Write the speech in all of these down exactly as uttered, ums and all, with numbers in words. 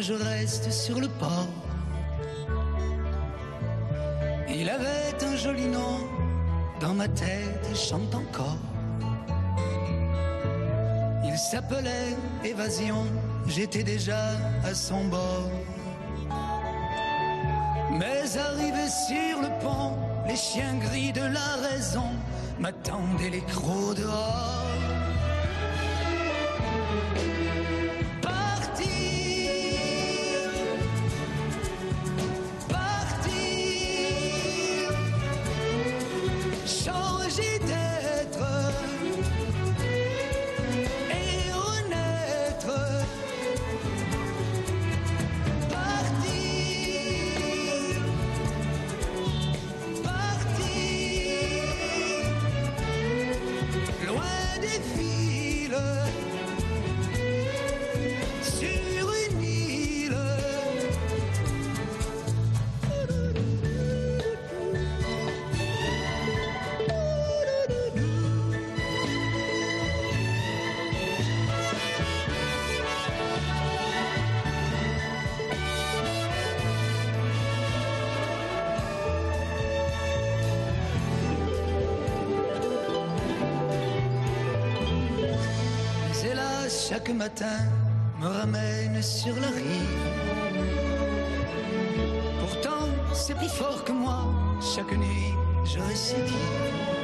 je reste sur le port. Il avait un joli nom, dans ma tête il chante encore. Il s'appelait Évasion, j'étais déjà à son bord. Mais arrivé sur le pont, les chiens gris de la raison m'attendaient les crocs dehors. Chaque matin me ramène sur la rive. Pourtant c'est plus fort que moi. Chaque nuit je récidive.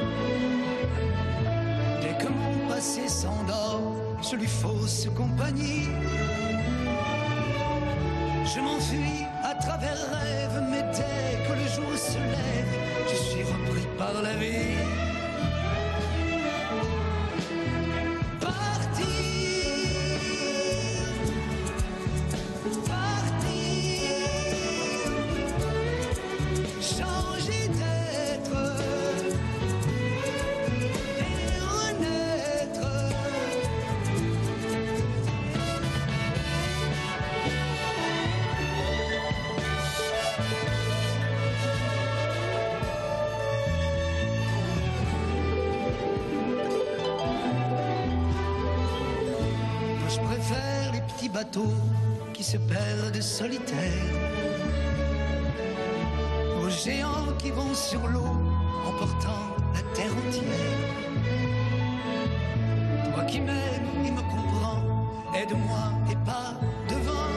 Dès que mon passé s'endort, je lui fausse compagnie. Je m'enfuis à travers rêves, mais dès que le jour se lève, je suis repris par la vie. Bateaux qui se perdent solitaires, aux géants qui vont sur l'eau, emportant la terre entière. Toi qui m'aimes et me comprends, aide-moi et pas devant.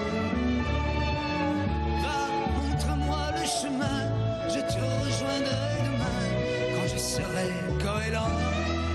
Va, montre-moi le chemin, je te rejoindrai demain quand je serai goéland.